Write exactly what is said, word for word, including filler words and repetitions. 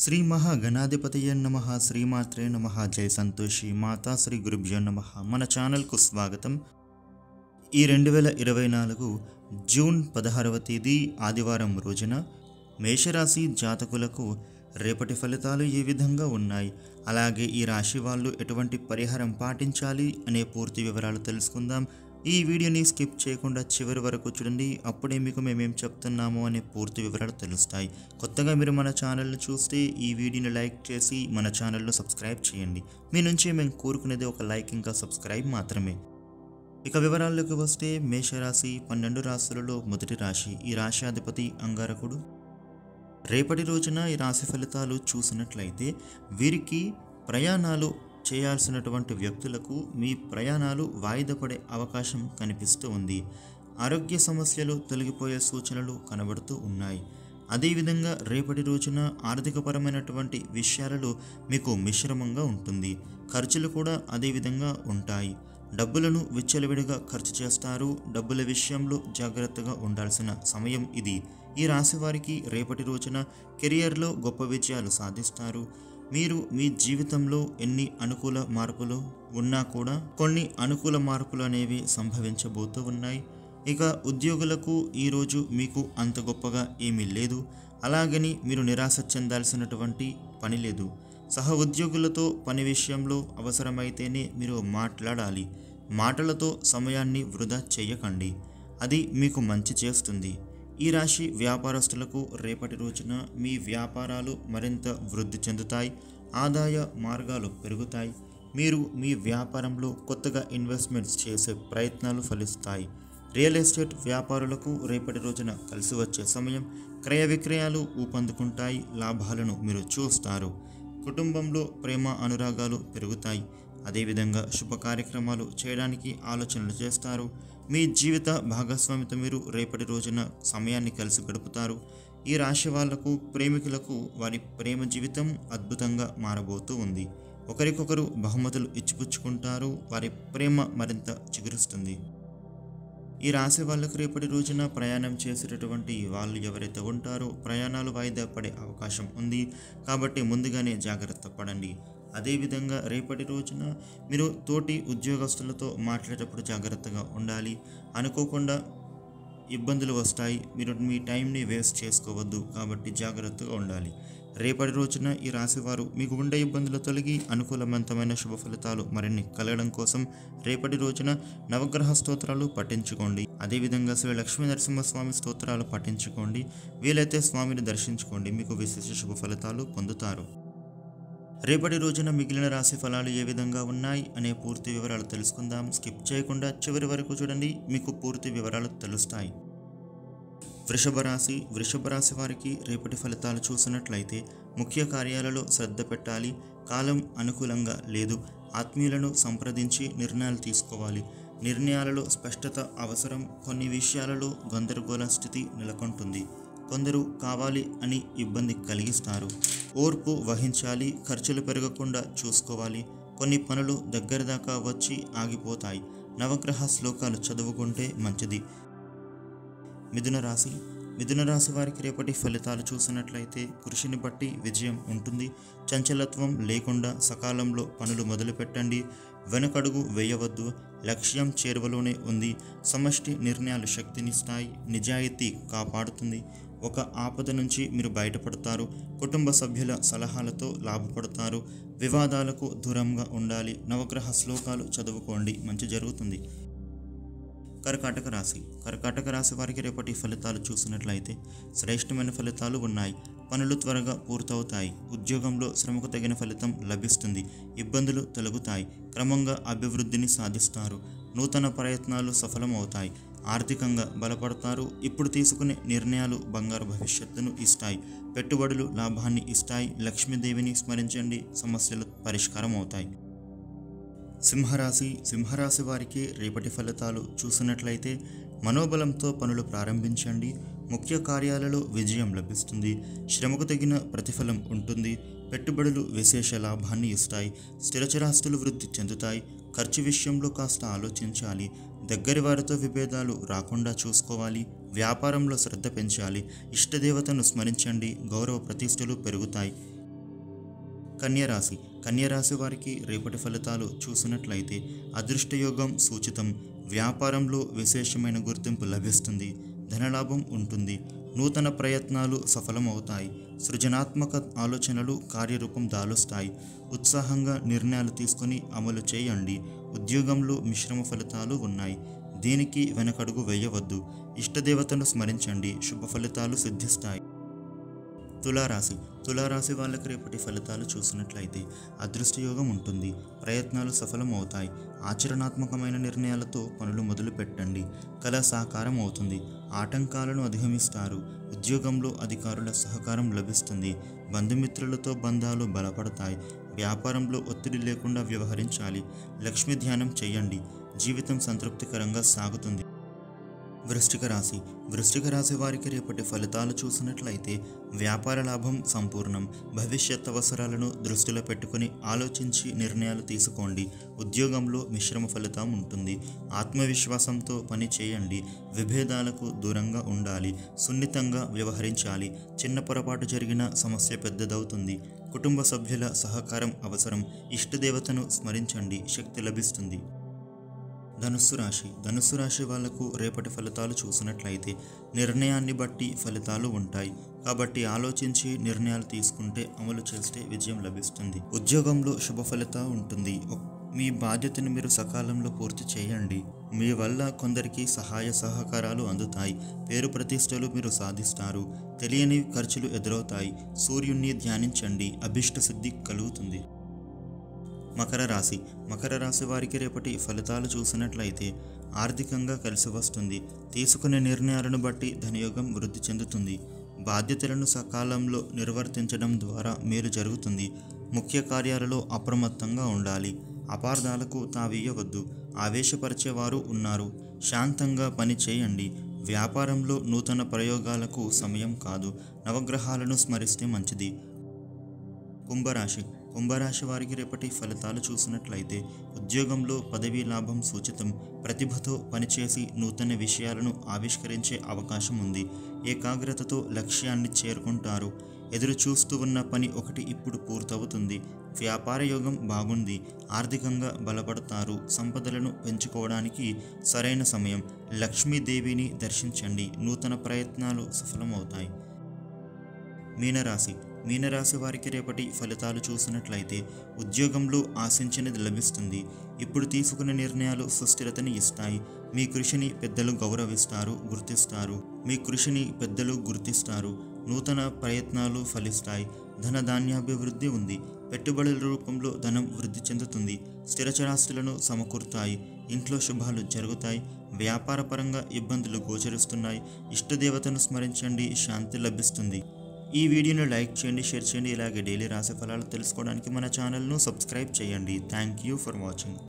శ్రీ మహాగణాధిపతయ నమః శ్రీమాత్రే నమః జై సంతోషి మాతా శ్రీ గురుభ్యో నమః. మన ఛానల్కు స్వాగతం. ఈ రెండు వేల ఇరవై నాలుగు జూన్ పదహారవ తేదీ ఆదివారం రోజున మేషరాశి జాతకులకు రేపటి ఫలితాలు ఏ విధంగా ఉన్నాయి, అలాగే ఈ రాశి వాళ్ళు ఎటువంటి పరిహారం పాటించాలి అనే పూర్తి వివరాలు తెలుసుకుందాం. ఈ వీడియోని స్కిప్ చేయకుండా చివరి వరకు చూడండి, అప్పుడే మీకు మేమేం చెప్తున్నాము అనే పూర్తి వివరాలు తెలుస్తాయి. కొత్తగా మీరు మన ఛానల్ని చూస్తే ఈ వీడియోని లైక్ చేసి మన ఛానల్ను సబ్స్క్రైబ్ చేయండి. మీ నుంచి మేము కోరుకునేది ఒక లైక్ ఇంకా సబ్స్క్రైబ్ మాత్రమే. ఇక వివరాల్లోకి వస్తే మేషరాశి పన్నెండు రాశులలో మొదటి రాశి. ఈ రాశి అధిపతి అంగారకుడు. రేపటి రోజున ఈ రాశి ఫలితాలు చూసినట్లయితే వీరికి ప్రయాణాలు చేయాల్సినటువంటి వ్యక్తులకు మీ ప్రయాణాలు వాయిదా పడే అవకాశం కనిపిస్తూ ఉంది. ఆరోగ్య సమస్యలు తొలగిపోయే సూచనలు కనబడుతూ ఉన్నాయి. అదేవిధంగా రేపటి రోజున ఆర్థికపరమైనటువంటి విషయాలలో మీకు మిశ్రమంగా ఉంటుంది. ఖర్చులు కూడా అదేవిధంగా ఉంటాయి. డబ్బులను విచ్చలవిడిగా ఖర్చు చేస్తారు. డబ్బుల విషయంలో జాగ్రత్తగా ఉండాల్సిన సమయం ఇది. ఈ రాశి వారికి రేపటి రోజున కెరియర్లో గొప్ప విజయాలు సాధిస్తారు. మీరు మీ జీవితంలో ఎన్ని అనుకూల మార్పులు ఉన్నా కూడా కొన్ని అనుకూల మార్పులు అనేవి సంభవించబోతూ ఉన్నాయి. ఇక ఉద్యోగులకు ఈరోజు మీకు అంత గొప్పగా ఏమీ లేదు. అలాగని మీరు నిరాశ చెందాల్సినటువంటి పని లేదు. సహ ఉద్యోగులతో పని విషయంలో అవసరమైతేనే మీరు మాట్లాడాలి. మాటలతో సమయాన్ని వృధా చేయకండి, అది మీకు మంచి చేస్తుంది. ఈ రాశి వ్యాపారస్తులకు రేపటి రోజున మీ వ్యాపారాలు మరింత వృద్ధి చెందుతాయి. ఆదాయ మార్గాలు పెరుగుతాయి. మీరు మీ వ్యాపారంలో కొత్తగా ఇన్వెస్ట్మెంట్స్ చేసే ప్రయత్నాలు ఫలిస్తాయి. రియల్ ఎస్టేట్ వ్యాపారులకు రేపటి రోజున కలిసి వచ్చే సమయం. క్రయ విక్రయాలు ఊపందుకుంటాయి. లాభాలను మీరు చూస్తారు. కుటుంబంలో ప్రేమ అనురాగాలు పెరుగుతాయి. అదేవిధంగా శుభ కార్యక్రమాలు చేయడానికి ఆలోచనలు చేస్తారు. మీ జీవిత భాగస్వామితో మీరు రేపటి రోజున సమయాన్ని కలిసి గడుపుతారు. ఈ రాశి వాళ్లకు ప్రేమికులకు వారి ప్రేమ జీవితం అద్భుతంగా మారబోతూ ఉంది. ఒకరికొకరు బహుమతులు ఇచ్చిపుచ్చుకుంటారు. వారి ప్రేమ మరింత చిగురుస్తుంది. ఈ రాశి వాళ్ళకు రేపటి రోజున ప్రయాణం చేసేటటువంటి వాళ్ళు ఎవరైతే ఉంటారో ప్రయాణాలు వాయిదా పడే అవకాశం ఉంది. కాబట్టి ముందుగానే జాగ్రత్త పడండి. అదేవిధంగా రేపటి రోజున మీరు తోటి ఉద్యోగస్తులతో మాట్లాడేటప్పుడు జాగ్రత్తగా ఉండాలి. అనుకోకుండా ఇబ్బందులు వస్తాయి. మీరు మీ టైంని వేస్ట్ చేసుకోవద్దు, కాబట్టి జాగ్రత్తగా ఉండాలి. రేపటి రోజున ఈ రాశివారు మీకు ఉండే ఇబ్బందులు తొలగి అనుకూలవంతమైన శుభ ఫలితాలు మరిన్ని కలగడం కోసం రేపటి రోజున నవగ్రహ స్తోత్రాలు పఠించుకోండి. అదేవిధంగా శ్రీ లక్ష్మీ నరసింహస్వామి స్తోత్రాలు పఠించుకోండి. వీలైతే స్వామిని దర్శించుకోండి, మీకు విశేష శుభ ఫలితాలు పొందుతారు. రేపటి రోజున మిగిలిన రాశి ఫలాలు ఏ విధంగా ఉన్నాయి అనే పూర్తి వివరాలు తెలుసుకుందాం. స్కిప్ చేయకుండా చివరి వరకు చూడండి, మీకు పూర్తి వివరాలు తెలుస్తాయి. వృషభ రాశి. వృషభ రాశి వారికి రేపటి ఫలితాలు చూసినట్లయితే ముఖ్య కార్యాలలో శ్రద్ధ పెట్టాలి. కాలం అనుకూలంగా లేదు. ఆత్మీయులను సంప్రదించి నిర్ణయాలు తీసుకోవాలి. నిర్ణయాలలో స్పష్టత అవసరం. కొన్ని విషయాలలో గందరగోళ స్థితి నెలకొంటుంది. కొందరు కావాలి అని ఇబ్బంది కలిగిస్తారు. ఓర్పు వహించాలి. ఖర్చులు పెరగకుండా చూసుకోవాలి. కొన్ని పనులు దగ్గర దాకా వచ్చి ఆగిపోతాయి. నవగ్రహ శ్లోకాలు చదువుకుంటే మంచిది. మిథున రాశి. మిథున రాశి వారికి రేపటి ఫలితాలు చూసినట్లయితే కృషిని బట్టి విజయం ఉంటుంది. చంచలత్వం లేకుండా సకాలంలో పనులు మొదలుపెట్టండి. వెనకడుగు వేయవద్దు. లక్ష్యం చేరువలోనే ఉంది. సమష్టి నిర్ణయాలు శక్తినిస్తాయి. నిజాయితీ కాపాడుతుంది. ఒక ఆపద నుంచి మీరు బయటపడతారు. కుటుంబ సభ్యుల సలహాలతో లాభపడతారు. వివాదాలకు దూరంగా ఉండాలి. నవగ్రహ శ్లోకాలు చదువుకోండి, మంచి జరుగుతుంది. కర్కాటక రాశి. కర్కాటక రాశి వారికి రేపటి ఫలితాలు చూసినట్లయితే శ్రేష్టమైన ఫలితాలు ఉన్నాయి. పనులు త్వరగా పూర్తవుతాయి. ఉద్యోగంలో శ్రమకు తగిన ఫలితం లభిస్తుంది. ఇబ్బందులు తొలగుతాయి. క్రమంగా అభివృద్ధిని సాధిస్తారు. నూతన ప్రయత్నాలు సఫలమవుతాయి. ఆర్థికంగా బలపడతారు. ఇప్పుడు తీసుకునే నిర్ణయాలు బంగారు భవిష్యత్తును ఇస్తాయి. పెట్టుబడులు లాభాన్ని ఇస్తాయి. లక్ష్మీదేవిని స్మరించండి, సమస్యలు పరిష్కారం అవుతాయి. సింహరాశి. సింహరాశి వారికి రేపటి ఫలితాలు చూసినట్లయితే మనోబలంతో పనులు ప్రారంభించండి. ముఖ్య కార్యాలలో విజయం లభిస్తుంది. శ్రమకు తగిన ప్రతిఫలం ఉంటుంది. పెట్టుబడులు విశేష లాభాన్ని ఇస్తాయి. స్థిరచరాస్తులు వృద్ధి చెందుతాయి. ఖర్చు విషయంలో కాస్త ఆలోచించాలి. దగ్గరి వారితో విభేదాలు రాకుండా చూసుకోవాలి. వ్యాపారంలో శ్రద్ధ పెంచాలి. ఇష్టదేవతను స్మరించండి. గౌరవ ప్రతిష్టలు పెరుగుతాయి. కన్యరాశి కన్యరాశి వారికి రేపటి ఫలితాలు చూసినట్లయితే అదృష్టయోగం సూచితం. వ్యాపారంలో విశేషమైన గుర్తింపు లభిస్తుంది. ధనలాభం ఉంటుంది. నూతన ప్రయత్నాలు సఫలమవుతాయి. సృజనాత్మక ఆలోచనలు కార్యరూపం దాలుస్తాయి. ఉత్సాహంగా నిర్ణయాలు తీసుకుని అమలు చేయండి. ఉద్యోగంలో మిశ్రమ ఫలితాలు ఉన్నాయి. దీనికి వెనకడుగు వేయవద్దు. ఇష్టదేవతను స్మరించండి. శుభ ఫలితాలు సిద్ధిస్తాయి. తులారాశి తులారాశి వాళ్ళకి రేపటి ఫలితాలు చూసినట్లయితే అదృష్టయోగం ఉంటుంది. ప్రయత్నాలు సఫలమవుతాయి. ఆచరణాత్మకమైన నిర్ణయాలతో పనులు మొదలు పెట్టండి. కళ సాకారం అవుతుంది. ఆటంకాలను అధిగమిస్తారు. ఉద్యోగంలో అధికారుల సహకారం లభిస్తుంది. బంధుమిత్రులతో బంధాలు బలపడతాయి. వ్యాపారంలో ఒత్తిడి లేకుండా వ్యవహరించాలి. లక్ష్మీ ధ్యానం చేయండి. జీవితం సంతృప్తికరంగా సాగుతుంది. వృశ్చిక రాశి వృశ్చిక రాశి వారికి రేపటి ఫలితాలు చూసినట్లయితే వ్యాపార లాభం సంపూర్ణం. భవిష్యత్ అవసరాలను దృష్టిలో పెట్టుకుని ఆలోచించి నిర్ణయాలు తీసుకోండి. ఉద్యోగంలో మిశ్రమ ఫలితం ఉంటుంది. ఆత్మవిశ్వాసంతో పని చేయండి. విభేదాలకు దూరంగా ఉండాలి. సున్నితంగా వ్యవహరించాలి. చిన్న పొరపాటు జరిగిన సమస్య పెద్దదవుతుంది. కుటుంబ సభ్యుల సహకారం అవసరం. ఇష్టదేవతను స్మరించండి. శక్తి లభిస్తుంది. ధనుస్సు రాశి ధనుస్సు రాశి వాళ్లకు రేపటి ఫలితాలు చూసినట్లయితే నిర్ణయాన్ని బట్టి ఫలితాలు ఉంటాయి. కాబట్టి ఆలోచించి నిర్ణయాలు తీసుకుంటే అమలు చేస్తే విజయం లభిస్తుంది. ఉద్యోగంలో శుభ ఫలితం ఉంటుంది. మీ బాధ్యతను మీరు సకాలంలో పూర్తి చేయండి. మీ వల్ల కొందరికి సహాయ సహకారాలు అందుతాయి. పేరు ప్రతిష్టలు మీరు సాధిస్తారు. తెలియని ఖర్చులు ఎదురవుతాయి. సూర్యుణ్ణి ధ్యానించండి. అభిష్ట సిద్ధి కలుగుతుంది. మకర రాశి మకర రాశి వారికి రేపటి ఫలితాలు చూసినట్లయితే ఆర్థికంగా కలిసి వస్తుంది. తీసుకునే నిర్ణయాలను బట్టి ధనయోగం వృద్ధి చెందుతుంది. బాధ్యతలను సకాలంలో నిర్వర్తించడం ద్వారా మేలు జరుగుతుంది. ముఖ్య కార్యాలలో అప్రమత్తంగా ఉండాలి. అపార్థాలకు తావీయవద్దు. ఆవేశపరిచేవారు ఉన్నారు. శాంతంగా పని చేయండి. వ్యాపారంలో నూతన ప్రయోగాలకు సమయం కాదు. నవగ్రహాలను స్మరిస్తే మంచిది. కుంభరాశి కుంభరాశి వారికి రేపటి ఫలితాలు చూసినట్లయితే ఉద్యోగంలో పదవీ లాభం సూచితం. ప్రతిభతో పనిచేసి నూతన విషయాలను ఆవిష్కరించే అవకాశం ఉంది. ఏకాగ్రతతో లక్ష్యాన్ని చేరుకుంటారు. ఎదురు చూస్తూ ఉన్న పని ఒకటి ఇప్పుడు పూర్తవుతుంది. వ్యాపార యోగం బాగుంది. ఆర్థికంగా బలపడతారు. సంపదలను పెంచుకోవడానికి సరైన సమయం. లక్ష్మీదేవిని దర్శించండి. నూతన ప్రయత్నాలు సఫలమవుతాయి. మీనరాశి మీనరాశి వారికి రేపటి ఫలితాలు చూసినట్లయితే ఉద్యోగంలో ఆశించినది లభిస్తుంది. ఇప్పుడు తీసుకునే నిర్ణయాలు సుస్థిరతని ఇస్తాయి. మీ కృషిని పెద్దలు గౌరవిస్తారు, గుర్తిస్తారు. మీ కృషిని పెద్దలు గుర్తిస్తారు. నూతన ప్రయత్నాలు ఫలిస్తాయి. ధన ధాన్యాభివృద్ధి ఉంది. పెట్టుబడుల రూపంలో ధనం వృద్ధి చెందుతుంది. స్థిరచరాస్తులను సమకూరుతాయి. ఇంట్లో శుభాలు జరుగుతాయి. వ్యాపారపరంగా ఇబ్బందులు గోచరిస్తున్నాయి. ఇష్టదేవతను స్మరించండి. శాంతి లభిస్తుంది. ఈ వీడియోను లైక్ చేయండి, షేర్ చేయండి. ఇలాగే డైలీ రాశి ఫలాలు తెలుసుకోవడానికి మన ఛానల్ను సబ్స్క్రైబ్ చేయండి. Thank you for watching.